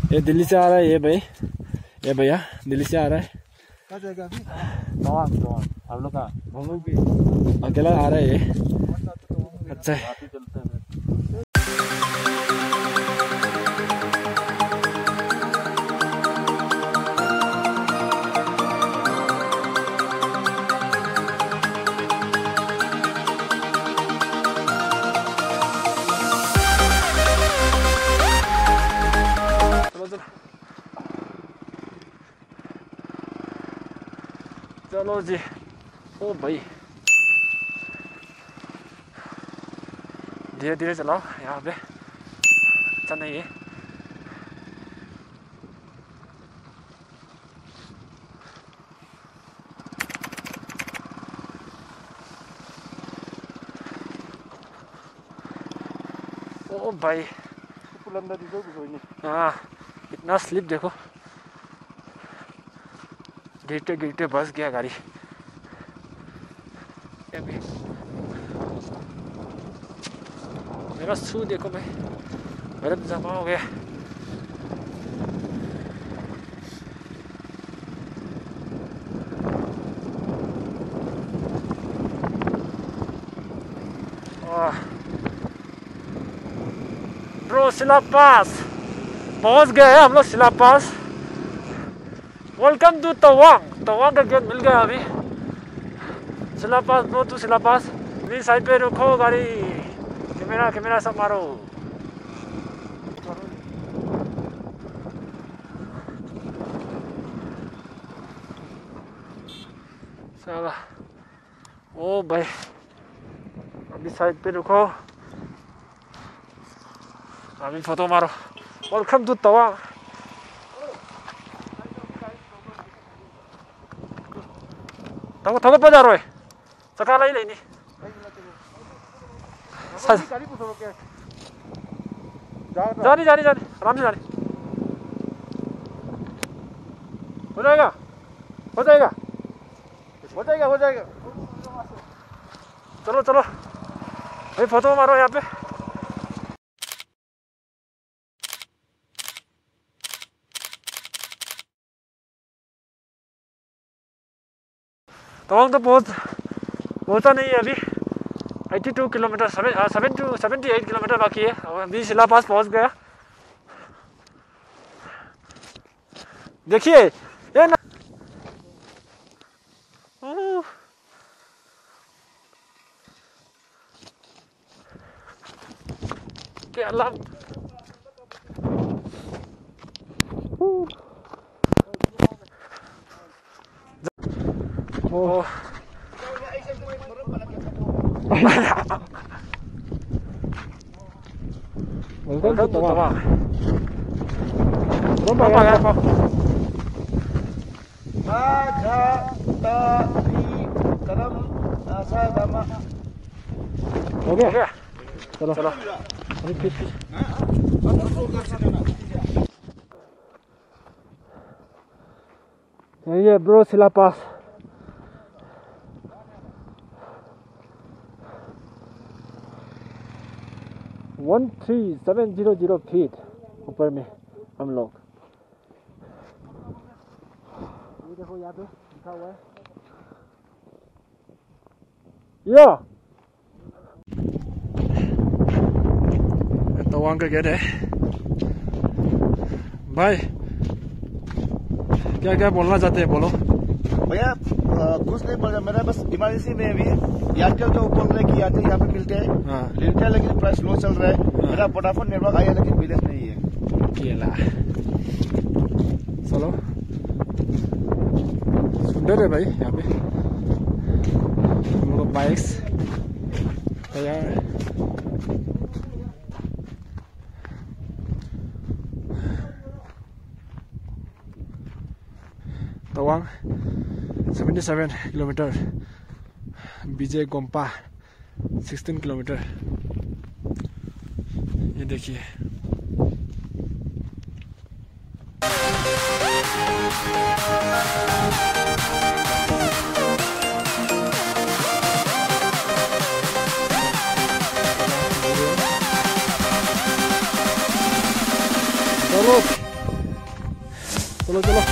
ये दिल्ली से आ रहा है ये भाई, ये भैया दिल्ली से आ रहा है। क्या जगह अभी? तवांग हम लोग का अकेला आ रहा है ये। अच्छा है। चलो जी। ओ भाई धीरे धीरे चलाओ, यहाँ पे अच्छा नहीं है। ओ भाई हाँ, इतना स्लिप देखो, गिरते गिरते बस गया गाड़ी। मेरा शू देखो भाई, बर्फ जमा हो गया। ब्रो सिला पास पहुंच गए हम लोग, Sela pass. Welcome to Tawang. Tawang का गेट मिल गया अभी। सिला पास ब्रो, टू सिला पास। अभी साइड पे रुको गाड़ी, कैमरा सब मारो। चला ओ भाई, अभी साइड पे रुको, अभी फोटो मारो। Welcome to Tawang. थोड़ा बजा रहे चका लाई लेनी जानी आराम से जानी। हो जाएगा। चलो भाई फोटो मारो यहाँ पे। तवांग तो पहुँचा नहीं है अभी। 82 किलोमीटर, 78 किलोमीटर बाकी है। अभी सिला पास पहुँच गया। देखिए ये ना, क्या लाभ। Oh. Welcome to Tawang. Berapa ya, Pak? Aja tadi dalam agama. Oke. Chalo. ये bro Sela pass. One 3700 feet ऊपर में हम लोग। ये देखो यहाँ पे लिखा हुआ है या तवांग का गेट है भाई। क्या बोलना चाहते हैं, बोलो भैया। कुछ नहीं बोल रहा, मेरा बस इमरजेंसी में अभी एयरटेल जो बोल रहे कि एयरटेल यहाँ पे मिलते हैं, लेकिन प्राइस स्लो चल रहा है। मेरा वोडाफोन नेटवर्क आया लेकिन बिलेस नहीं है। चलो सुंदर है भाई यहाँ पे। हम लोग बाइक्स तैयार है। Tawang 77 kilometre, Vijay Gompa 16 kilometre. ये देखिए चलो चलो चलो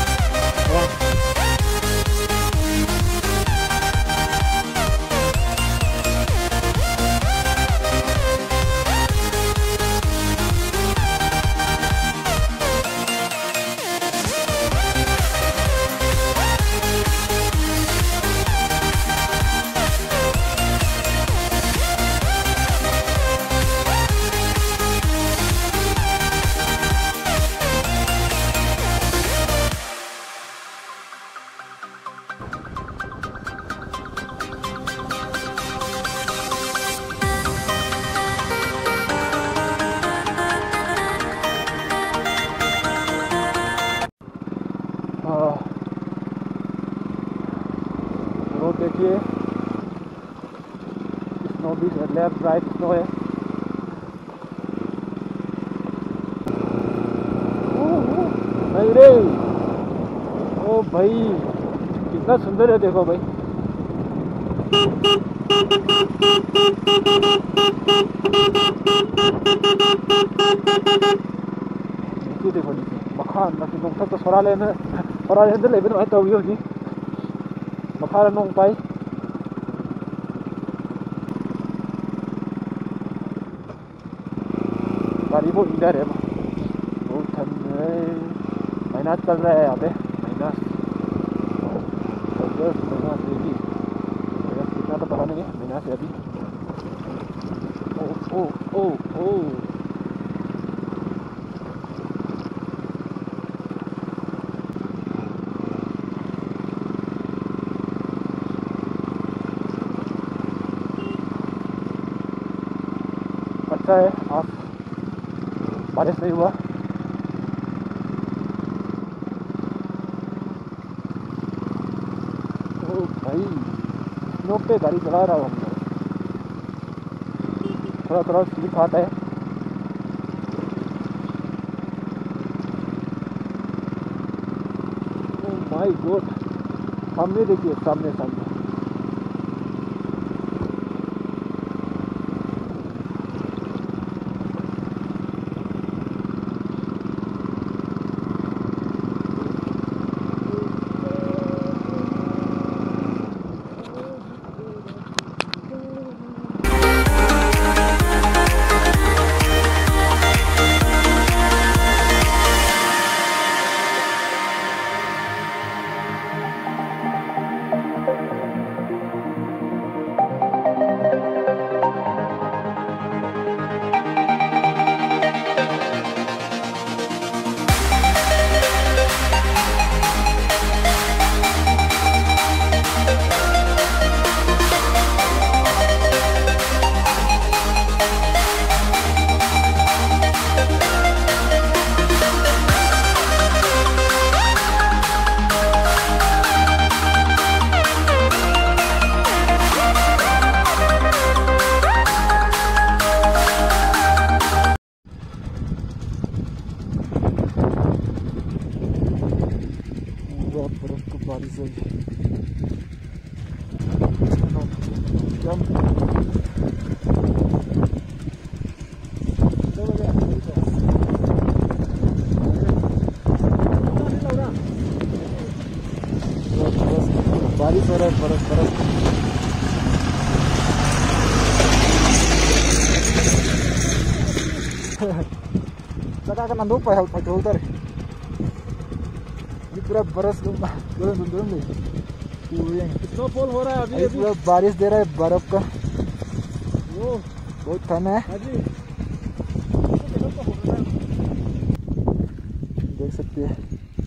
रोड देखिए, स्नो भी लेफ्ट राइट स्नो है। नहीं रे, ओ भाई कितना सुंदर है, देखो भाई। नीचे देखो, नीचे मखान नों तो सोरा लेने लेबे नोय तौगी होजी मखान नों पाई। गाड़ी वो इधर है, बहुत ठंड है, माइनस चल रहा है यहाँ पे, माइनस देखिए, कितना तो पता नहीं है, माइनस है अभी। ओ ओ ओ ओ अच्छा है, आप बारिश नहीं हुआ। ओ भाई स्नो पे गाड़ी चला रहा हूँ हम लोग, थोड़ा थोड़ा स्लिप आता है। ओ माय गॉड, सामने देखिए, सामने सामने बारिश हुई। बारिश हो रहा है, बरस बरस। लगा कर नंदू पे उधर पूरा बरस स्नोफॉल हो रहा है अभी, पूरा बारिश दे रहा है बर्फ का। वो बहुत ठंड है, देख सकते हैं।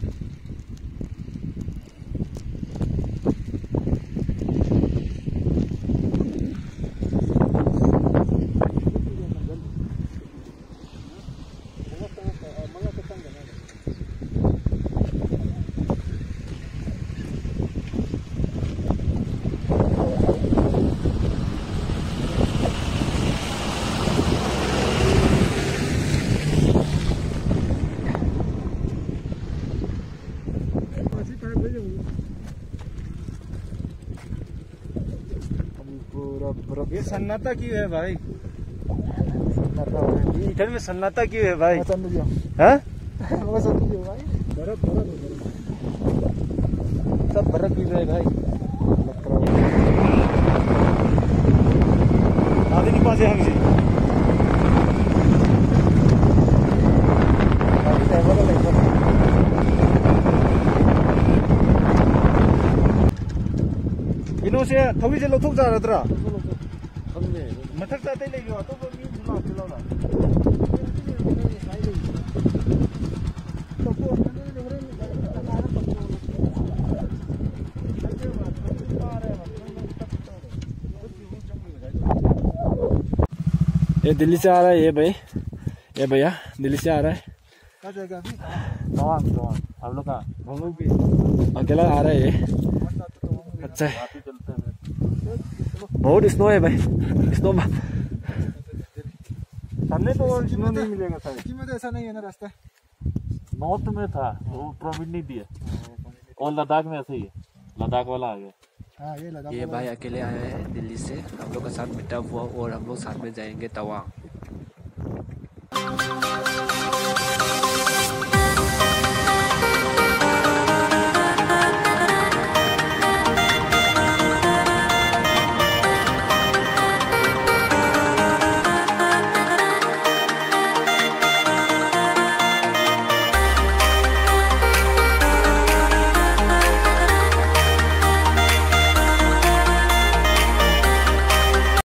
ये सन्नाटा क्यों है भाई? सन्नाटा इधर में सन्नाटा क्यों है भाई? हाँ? बर्फ सब बर्फ गिर रहा है भाई। आधे नहीं पासे हम जी इनो से थवी से लोथोक जा रहा मथक जाते ले गयो तो भी बुला चलाना ये दिल्ली से आ रहा है ये भाई, ये भैया दिल्ली से आ रहा है। क्या जगह अभी तवांग हम लोग का हम लोग भी अकेला आ रहा है ये। अच्छा है, बहुत स्नो है भाई, स्नो सामने तो और स्नो नहीं मिलेगा सर। सिक्किम में तो ऐसा नहीं है ना रास्ता। नॉर्थ में था वो परमिट नहीं दिया, और लद्दाख में ऐसे ही है, लद्दाख वाला आ गया। हाँ ये लद्दाख ये भाई अकेले आए हैं दिल्ली से, हम लोग का साथ मिटा हुआ और हम लोग साथ में जाएंगे तवांग।